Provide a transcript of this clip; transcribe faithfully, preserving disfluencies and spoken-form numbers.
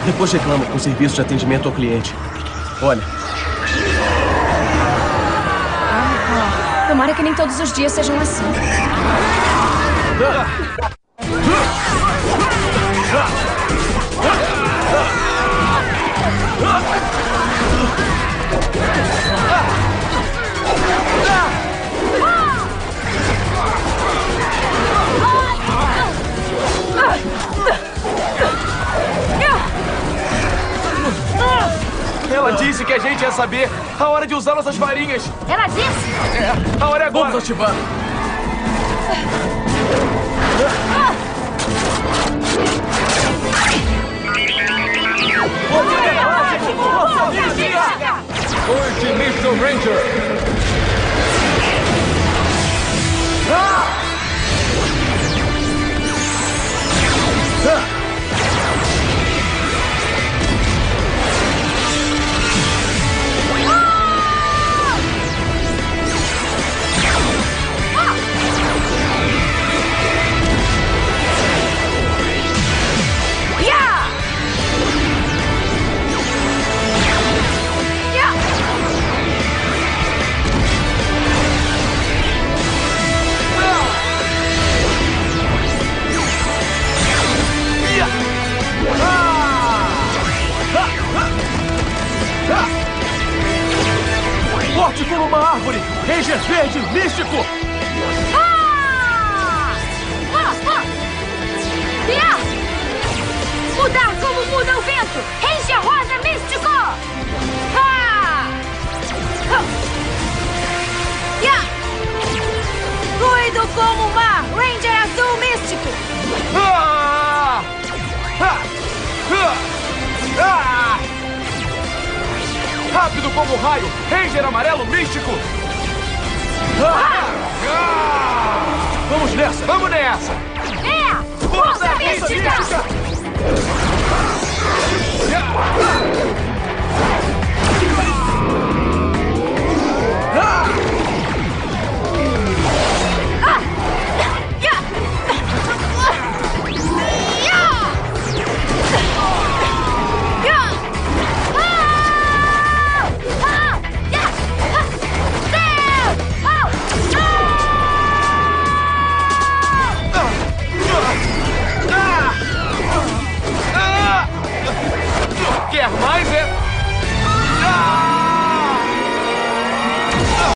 Depois reclama com o serviço de atendimento ao cliente. Olha. Ah, tomara que nem todos os dias sejam assim. Ela disse que a gente ia saber a hora de usar nossas varinhas. Ela disse? É, a hora é agora. Vamos ativar. Forte Missile Ranger! Ah! Ah! Forte como uma árvore! Ranger verde místico! Ah! Ah! Ah! Yeah! Mudar como muda o vento! Ranger rosa místico! Ah! Ah! Yeah! Fluido como o mar! Ranger azul místico! Ah! Ah! Ah! Ah! Rápido como o raio! Ranger amarelo místico! Ah! Ah! Vamos nessa! Vamos nessa! É!